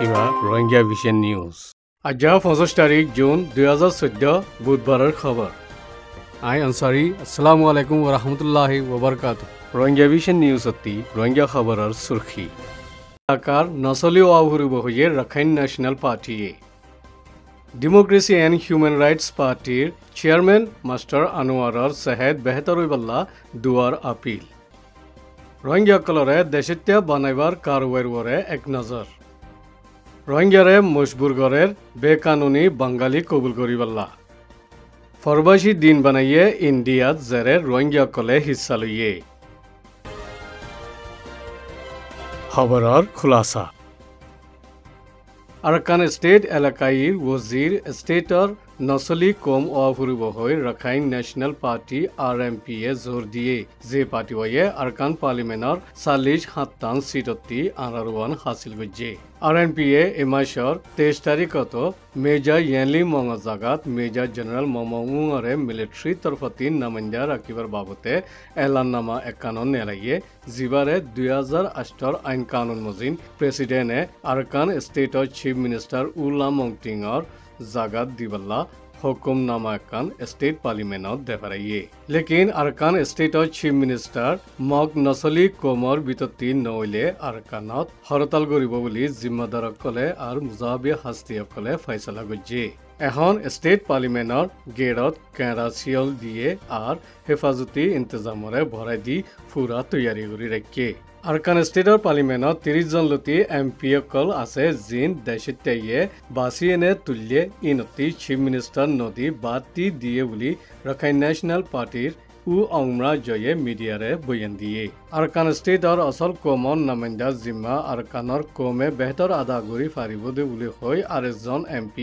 Shiva Rohingya Vision News. Ajja 25 তারিখ June 2014 বুধবারের খবর। আই আনসারি আসসালামু আলাইকুম ওয়া রাহমাতুল্লাহি ওয়া বারাকাতুহু। Rohingya Vision News অতি Rohingya খবরের সুরখি। আকার নসলি ওয়াহুরিব হয়ে Rakhine national party democracy and human rights পার্টির চেয়ারম্যান মাস্টার আনোয়ারর সেহেদ বেহতর হইবাল্লা দুয়ার আপিল। রোহিঙ্গা কলরে দেশিত্যা বানাইবার কারওয়ার ওরে এক নজর। রোহিঙ্গারে মজবুর বেকানুনি বাঙালি কবুল করিবাল্লা। ফরবাসী দিন বানাইয়ে ইন্ডিয়াত জেরে রোহিঙ্গা কলে হিস্সা লইয়ে। খবরের খুলাসা আরাকান স্টেট এলাকায়ীর ওজির স্টেটর নসলি কম অফুরিব হয়ে রাখাইন ন্যাশনাল পার্টি RMP এ জোর দিয়ে যে পার্টি হয়ে আরাকান পার্লিমেন্টর 40-70 সিটতি আনারওয়ান হাসিল করছে। RMP এ মাসর 23 তারিখত মেজর ইয়ানলি মঙ্গা জাগাত মেজর জেনারেল মমউঙরে মিলিটারি তরফতি নামাইন্দা রাখিবার বাবতে এলাননামা একানন নেলাইয়ে জিবারে 2008 আইন কানুন মজিন প্রেসিডেন্টে আরাকান স্টেটর চিফ মিনিস্টার উলা মংটিংর জাগাত দিবাল্লা হুকুমনামা একান স্টেট পার্লিমেন্টত দেখারাইয়ে। লেকিন আরাকান স্টেটর চিফ মিনিস্টার মগ নসলি কমর বিততি নইলে আরাকানত হরতাল করিব বলি জিম্মাদারসকলে আর মুজাহাবিয়া হাস্তিসকলে ফয়সালা করছে। এখন স্টেট পার্লিমেন্টর গেটত কেরাচিয়ল দিয়ে আর হেফাজতি ইন্তজামরে ভরাই দি ফুরা তৈয়ারি করে রাখে। আরাকান স্টেটর পার্লিমেন্টত 30 জন লতি MP অকল আছে জিন দেশিত্যাইয়ে বাসি এনে তুল্যে ইনতি চিফ মিনিস্টার নদী বাতি দিয়ে বলি রাখাইন ন্যাশনাল পার্টির অংরা জয়ে মিডিয়ারে বয়ান দিয়ে। আরাকান স্টেটর আসল কমন নামাইন্দা জিম্মা আরাকানর কমে বেহতর আদা করি ফারিব দে বলি হয় আরেকজন MP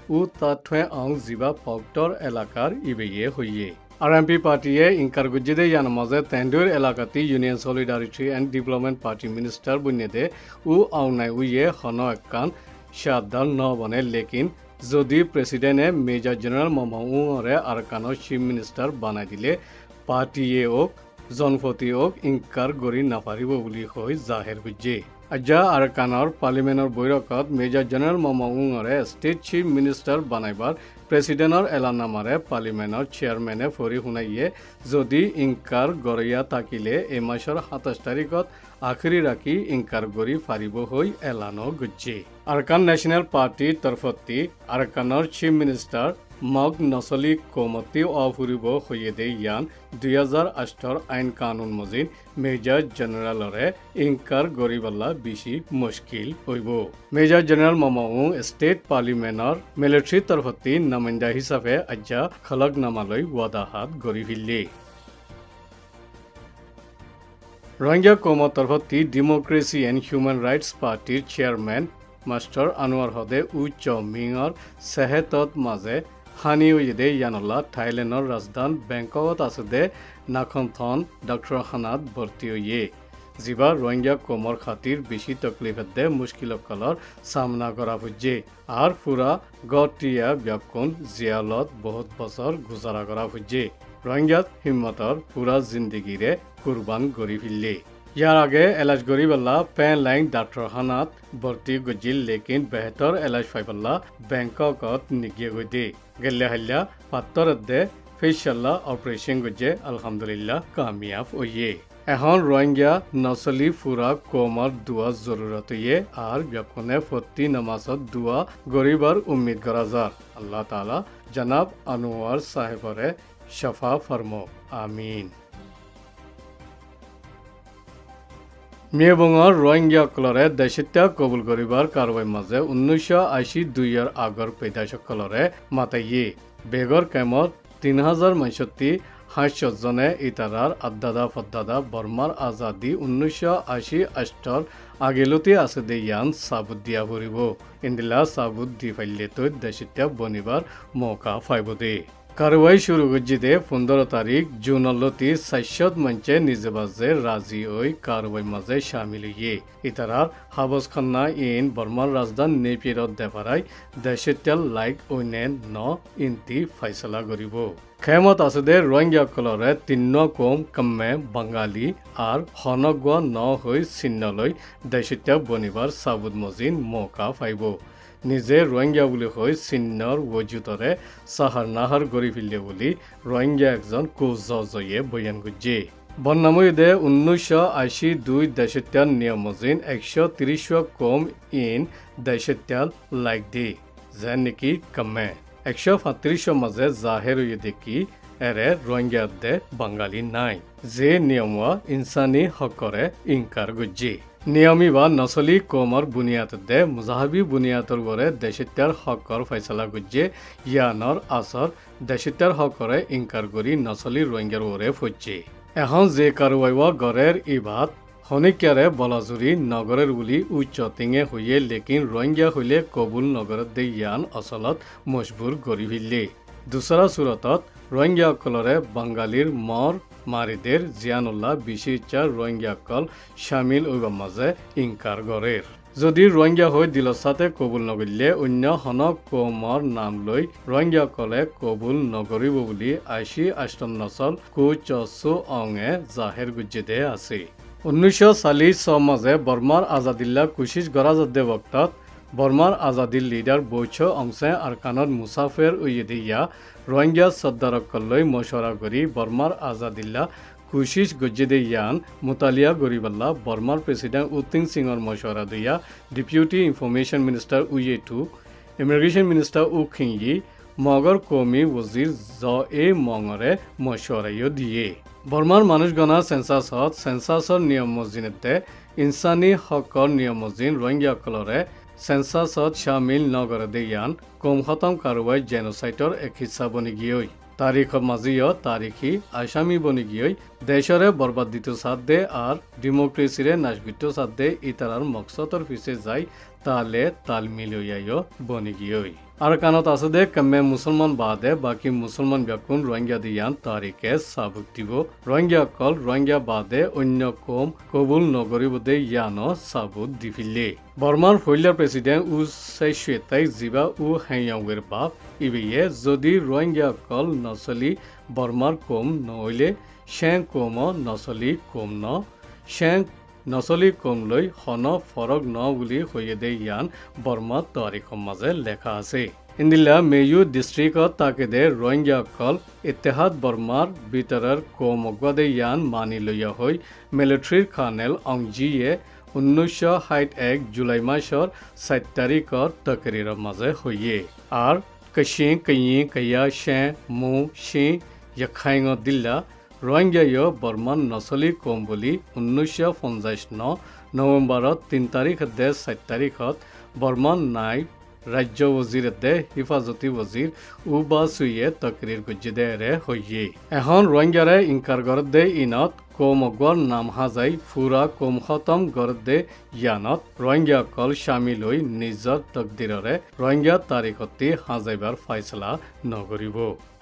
তাথে অং জিবা ফক্টর এলাকার ইবেয়ে হইয়ে। RMP পার্টিয়ে ইনকার গুজিদে ইয়ান মাঝে তেন্ডুর এলাকাতি union solidarity and development party minister বুনিয়াদে আউনাই উইয়ে হন একান সাবধান ন বনে। লেকিন যদি প্রেসিডেন্টে মেজর জেনারেল মমউঙরে আরাকানর চিফ মিনিস্টার বানাই দিলে পার্টিয়ে ওক জনপতি ওক ইনকার গরি নাপারিব বলি হয় জাহের গুজে। আজ্জা আরাকানর পার্লিমেন্টর বৈঠকত মেজর জেনারেল মমউঙরে স্টেট চিফ মিনিস্টার বানাইবার প্রেসিডেন্টর এলানামারে পার্লিমেন্টর চেয়ারম্যানে ফরি শুনাইয়ে যদি ইনকার গড়িয়া থাকিলে এই মাসের 27 তারিখত আখরি রাখি ইনকার গড়ি ফারিব হই এলানো গুজে। আরাকান ন্যাশনাল পার্টি তরফতি আরাকানর চিফ মিনিস্টার মগ নসলি কমতি অফুরিব হইয়ে দে ইয়ান 2008 আইন কানুন মজিন মেজর জেনারেলরে ইনকার গরিবাল্লা বেশি মুশকিল হইব। মেজর জেনারেল মমউং স্টেট পার্লিমেন্টর মিলিটারি তরফতি নামাইন্দা হিসাবে আজ্জা খলকনামালৈ ওয়াদাহাত গড়ি ফিরলে। রোহিঙ্গা কমর তরফতি ডেমোক্রেসি এন্ড হিউম্যান রাইটস পার্টির চেয়ারম্যান মাস্টার আনোয়ার হদে মিঙর সেহেতত মাঝে হানি উইদে ইয়ানল্লা থাইল্যান্ডর রাজধান ব্যাংককত আছে দে নাখনথন ডক্টর খানাত ভর্তি হইয়ে। জিবা রোহিঙ্গা কমর খাতির বেশি তকলিফত দে মুশকিলকলর সামনা করা হচ্ছে আর পুরা গটিয়া ব্যাকুন জিয়ালত বহুত বছর গুজারা করা হচ্ছে। রোহিঙ্গাত হিম্মতর পুরা জিন্দগিরে কুরবান গড়ি ফিরলে। ইয়ার আগে এলাজ গরিবাল্লা পেন লাইন ডাক্তার খানাত ভর্তি গজিল লেকিন বেহতর এলাজ ফাইবাল্লা ব্যাংককত নিগিয়ে গদে গেলে হাল্লা পাত্তর দে ফেশাল্লা অপারেশন গজে আলহামদুলিল্লাহ কামিয়াব হইয়ে। এখন রোহিঙ্গা নসলি ফুরা কমর দুয়া জরুরত হইয়ে আর ব্যাকুনে ফতি নামাজত দুয়া গরিবার উম্মিদ করা যার। আল্লাহ তাআলা জনাব আনোয়ার সাহেবরে শফা ফরমো আমিন। মেবঙর রোহিঙ্গা কলরে দেশিত্যা কবুল করিবার কারবাই মাঝে 1982 আগর পেদাসকলরে মাতাইয়ে বেগর কেমত 3065 জনে ইতারার আদাদা ফদ্দাদা বর্মার আজাদি 1988 আগেলতি আছে দে ইয়ান সাবুত দিয়া ভরিব। ইন্দিলা সাবুত দি ফাইলে তো দেশিত্যা বনিবার মৌকা ফাইব দে। কারওয়াই শুরু গজ্জিতে 15 তারিখ জুন লতি সাইশত মঞ্চে নিজে বাজে রাজি ওই কারওয়াই মাঝে শামিল ইয়ে ইতারার হাবস খান্না ইন বর্মার রাজধান নেপিরত দেপারাই দেশের লাইক ওইনেন ন ইন্তি ফাইসলা করিব খেমত আছে দে রোহিঙ্গা কলরে তিন্ন কম কমে বাঙালি আর হনগুয়া ন হই চিহ্নলৈ দেশের বনিবার সাবুদ মজিন মৌকা পাইব নিজে রোহিঙ্গা বুলি হৈ চিহ্নৰ ৱজুতৰে চাহাৰ নাহাৰ গৰি ফিলে বুলি রোহিঙ্গা একজন কুজয়ে বয়ান গুজে বন্নাময়দে 1982 দেশের নিয়মজিন 130 কম ইন দেশের লাইক দি যেন নেকি কমে 135 মাঝে জাহের দেখি এরে রোহিঙ্গা দে বাঙালি নাই যে নিয়ম ইনসানি হকরে ইনকার গুজে নিয়মী বা নসলি কমর বুনিয়াদ দে মুজাহাবি বুনিয়াদর গড়ে দেশিত্যার হকর ফয়সলা গুজে ইয়ানর আসর দেশিত্যার হকরে ইনকার করি নসলি রোহিঙ্গার ওরে ফুজে এখন যে কারওয়াইওয়া গড়ের ইবাদ হনিকারে বলাজুরি নগরের বুলি উচ্চ টিঙে হইয়ে লেকিন রোহিঙ্গা হইলে কবুল নগরত দে ইয়ান অচলত মজবুর গড়ি ফিরলে দুসরা সুরতত রোহিঙ্গা অকলরে বাঙালির মর মারিদের জিয়ানুল্লাহ বিশিচার রোহিঙ্গা অকল শামিল ওইবা মাঝে ইনকার গড়ের যদি রোহিঙ্গা হৈ দিলৰ সাথে কবুল নগৰিলে অন্য হনক কমৰ নাম লৈ রোহিঙ্গা অকলে কবুল নগৰিব বুলি 88 নচল কুচসু অঙে জাহের গুজিদে আছে 1940 মাঝে বর্মার আজাদিল্লা কুশিশ গরাজদে বক্তত বর্মার আজাদির লিডার বৈছ অংশে আরকানত মুসাফের উইদিয়া রোহিঙ্গা সর্দারকলৈ মশরা করি বর্মার আজাদিল্লা কুশিশ গজ্জিদে ইয়ান মুতালিয়া গরিবাল্লা বর্মার প্রেসিডেন্ট উত্তিং সিংর মশরা দিয়া ডেপুটি ইনফরমেশন মিনিস্টার উইয়েটু ইমিগ্রেশন মিনিস্টার উ খিংয়ি মগর কমি ওজির জ এ মঙরে মশরাইও দিয়ে বর্মার মানুষগণা সেন্সাসর নিয়ম মজিনতে ইনসানি হকর নিয়ম মজিন রোহিঙ্গা অকলরে সেন্সাসত শামিল নগরে দেয়ান কম খতম কারওয়াই জেনোসাইটর এক হিসা বনি গিয়ে তারিখ মাজিও তারিখি আসামি বনি গিয়ে দেশরে বরবাদিত সাদে আর ডেমোক্রেসিরে নাশবিত সাদে ইতারার মকসদর পিছে যায় তালে তাল মিলিয়াইও বনি গিয়ে আর কানত আছে দে কমে মুসলমান বাদে বাকি মুসলমান ব্যাকুন রোহিঙ্গা দিয়ান তারিখে সাবুক দিব রোহিঙ্গা কল রোহিঙ্গা বাদে অন্য কম কবুল নগরিব দে ইয়ানো সাবুক দিফিলে বর্মার ফইলার প্রেসিডেন্ট উ সাইশুয়েতাই জিবা উ হাইয়াওয়ের বাপ ইবিয়ে যদি রোহিঙ্গা কল নসলি বর্মার কম নহইলে শ্যাং কম নসলি কম ন শ্যাং নচলি কমলৈ হন ফরক ন বুলি হয়ে দে ইয়ান বর্মা তারিখৰ মাঝে লেখা আছে ইন্দিলা মেয়ু ডিস্ট্রিক্টত তাকে দে রোহিঙ্গা কল ইতিহাদ বর্মার ভিতরের কমগদে ইয়ান মানি লইয়া হই মিলিটারির কার্নেল অংজিয়ে 1961 জুলাই মাসর 7 তারিখর তকরির মাঝে হইয়ে আর কশিং কয়ি কয়া শে মু শি ইয়াখাইং দিল্লা রোহিঙ্গা বর্মান নচলি কম বুলি 1959 নৱেম্বৰত 3 তাৰিখ দে 7 তাৰিখত বর্মান নাই রাজ্য ওজির দে হিফাজতি ওজির উবা সুইয়ে তকরির গুজিদে রে হইয়ে এখন রোহিঙ্গারে ইনকার গরদ দে ইনত কমগর নাম হাজাই ফুরা কম খতম গরদ দে ইয়ানত রোহিঙ্গা কল শামিল হই নিজর তকদিররে রোহিঙ্গা তারিখতি হাজাইবার ফাইসলা নগরিব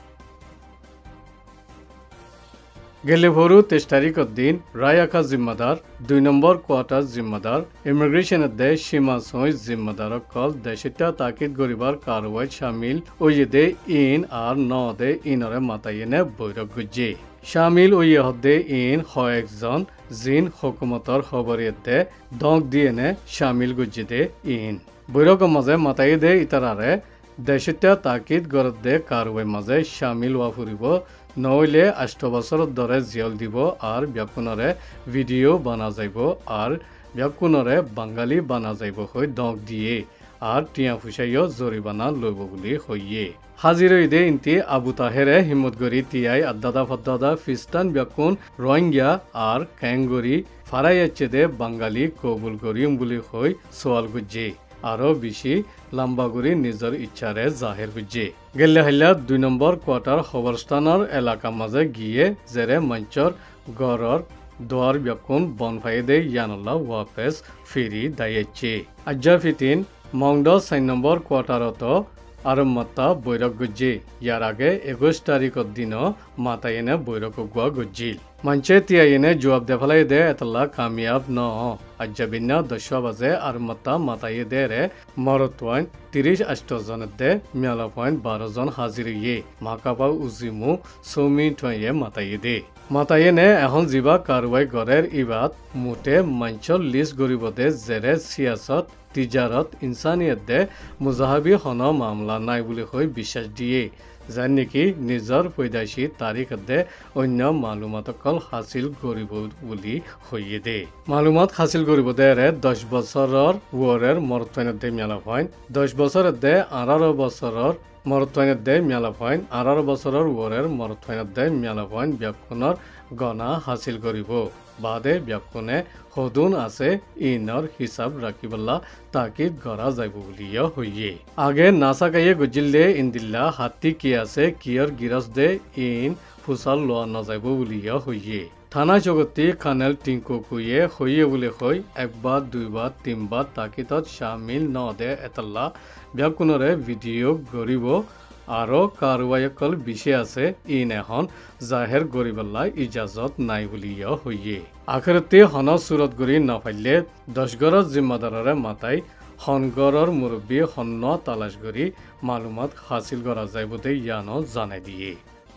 গেলে ভরু 23 তারিখের দিন রায়াখা জিম্মাদার 2 নম্বর কোয়ার্টার জিম্মাদার ইমিগ্রেশন দে সীমা সই জিম্মাদার কল দেশিতা তাকিদ গরিবার কারওয়াই শামিল ওয়ে দে ইন আর ন দে ইনরে মাতাইনে বৈরক গুজে শামিল ওয়ে হদে ইন একজন জিন হুকুমতর খবরিয়ত দে দক দিয়েনে শামিল গুজে দে ইন বৈরক মাঝে মাতাই দে ইতারারে দেশিতা তাকিদ গরদ দে কারওয়াই মাঝে শামিল ওয়া ফুরিব নইলে 8 বছর ধরে জেল দিব আর ব্যাকুনরে ভিডিও বানা যাইব আর ব্যাকুনরে বাঙালি বানা যাইব হই দক দিয়ে আর টিয়া ফুসাইও জরিমানা লইব বুলি হইয়ে হাজির দে ইনতি আবু তাহেরে হিম্মতগরি টিয়াই আদাদা ফদাদা ফিস্তান ব্যাকুন রোহিঙ্গা আর ক্যাঙ্গরি ফারাইয়াচ্ছে দে বাঙালি কবুল করিম বুলি হই সোয়াল গুজে আরো বেশি লম্বা করে নিজের ইচ্ছারে জাহির গুজে গেলে হাইলা 2 নম্বর কোয়ার্টার খবরস্থানের এলাকা মাঝে গিয়ে জেরে মঞ্চর গড়র দোয়ার ব্যাকুন বনফাই দে ইয়ানুল্লাহ ওয়াপেস ফিরি দাইয়েছে আজ্জা ফিতিন মংড 4 নম্বর কোয়ার্টারত আর মাতা বৈরক গজ্জি ইয়ার আগে 21 তারিখের দিন মাতাই এনে বৈরক গুয়া গজ্জিল মানছে তিয়া এনে জবাব দেফালাই দে এতলা কামিয়াব ন আজ্জাবিন্য 10 বাজে আর মাতাই দে রে মরতওয়ান 38 জনের দে মেলা পয়েন্ট 12 জন হাজির ইয়ে মাকাবা উজিমু সৌমি ঠয়ে মাতাই দে মাতাই এনে এখন জিবা কারওয়াই গড়ের ইবাদ মুটে মঞ্চল লিস্ট গরিব দে জেরে সিয়াসত তিজারত ইনসানিয়ত দে মুজাহাবি হন মামলা নাই বুলি হৈ বিশ্বাস দিয়ে যার নাকি নিজর পৈদাইশী তারিখ দে অন্য মালুমাতকল হাসিল করিব বুলি হইয়ে দে মালুমাত হাসিল করিব দে 10 বছরের ওয়ারের মরতওয়াইন দে মেলা পয়েন্ট 10 বছরের দে 18 বছরের মরতওয়াইন দে মেলা পয়েন্ট 18 বছরের ওয়ারের মরতওয়াইন দে মেলা পয়েন্ট ব্যাপকনের গণা হাসিল করিব বাদে ব্যাপকনে হদুন আছে ইনর হিসাব রাখিবলা তাকিদ করা যাইব বুলিয়া হইয়ে আগে নাসাকাইয়ে গজিলে ইন্দিল্লা হাতি কি আছে কিয়র গিরস দে ইন ফুসাল লোয়া নাযাইব বুলিয়া হইয়ে থানা জগতি খানেল টিংকু কুয়ে হইয়ে বলে হই একবার দুইবার তিনবার তাকিদত শামিল ন দে এতলা ব্যাপকনরে ভিডিও গরিব আরো কারওয়াইকল বিষয় আছে ইন এখন জাহের গরিবল্লা ইজাজত নাই বুলিয়া হইয়ে আখেরতে হন সুরত গরি নাফাইলে 10 গড়র জিম্মাদাররে মাতাই হনগড়র মুরব্বী হন্ন তালাশ গরি মালুমাত হাসিল করা যায় বলে ইয়ানো জানাই দিয়ে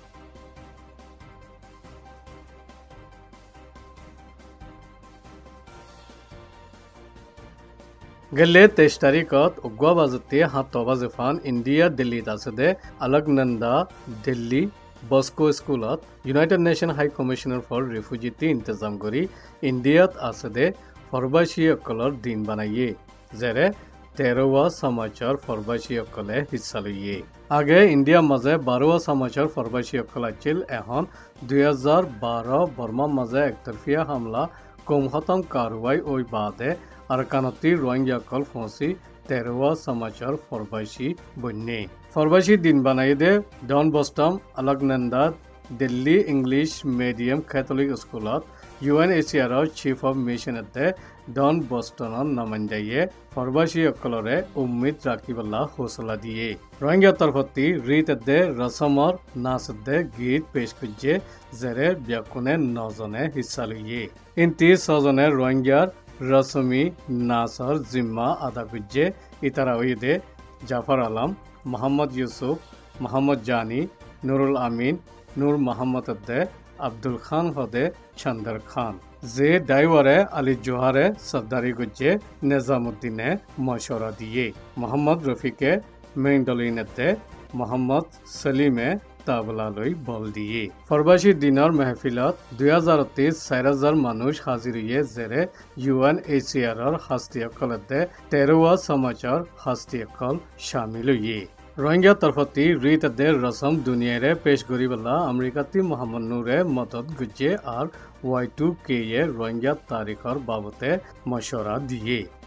গেলে 23 তারিখত উগুয়া বাজতে 7 বাজে ফান ইন্ডিয়া দিল্লীত আছে দে আলকনন্দা দিল্লী বস্কো স্কুলত United Nation High Commissioner for রিফিউজিটি ইন্তজাম করি ইন্ডিয়াত আছে দে ফরবাসী অকলর দিন বানাইয়ে যেরে 13 সমাচার ফরবাসী অকলে হিস্সা লইয়ে আগে ইন্ডিয়া মাঝে 12 সমাচার ফরবাসী অকল আছিল এখন 2012 বর্মা মাঝে একতরফিয়া হামলা কম হতম কারওয়াই ওই বাদে আরকানতি রোহিঙ্গা কল ফসি 13 সমাচার ফরবাসী বন্যে ফরবাসী দিন বানাই দে Don Bosco Alaknanda Delhi English medium Catholic স্কুলত UNHCR চিফ অফ মিশন দে ডন বস্টনৰ নামাইয়ে ফরবাসী অকলরে উম্মিদ রাখিবলা হৌসলা দিয়ে রোহিঙ্গা তরফতি রিত দে রসমর নাচ দে গীত পেশ করছে জেরে ব্যাকুনে 9 জনে হিস্সা লইয়ে ইনতি 6 জনে রোহিঙ্গার রসমি নাসর জিম্মা আদা করছে ইতারা ওইদে জাফর আলম মোহাম্মদ ইউসুফ মোহাম্মদ জানি নুরুল আমিন নূর মোহাম্মদ দে আব্দুল খান হদে চন্দর খান যে ড্রাইভারে আলী জোহারে সর্দারি গুজ্জে নিজামুদ্দিনে মশওরা দিয়ে মোহাম্মদ রফিকে মেইনডলিনতে মোহাম্মদ সলিমে তাবলালৈ বল দিয়ে ফরবাসী দিনৰ মেহফিলত 2023 4000 মানুষ হাজির হয়ে জেরে UNHCR হাস্তিয়কলতে 13 সমাচার হাস্তিয়কল শামিল হয়ে রোহিঙ্গা তরফতি রিতদের রসম দুনিয়ারে পেশ করিবলা আমেরিকাতি মোহাম্মদ নূরে মদত গুজে আর Y2K রোহিঙ্গা তারিখর বাবতে মশওরা দিয়ে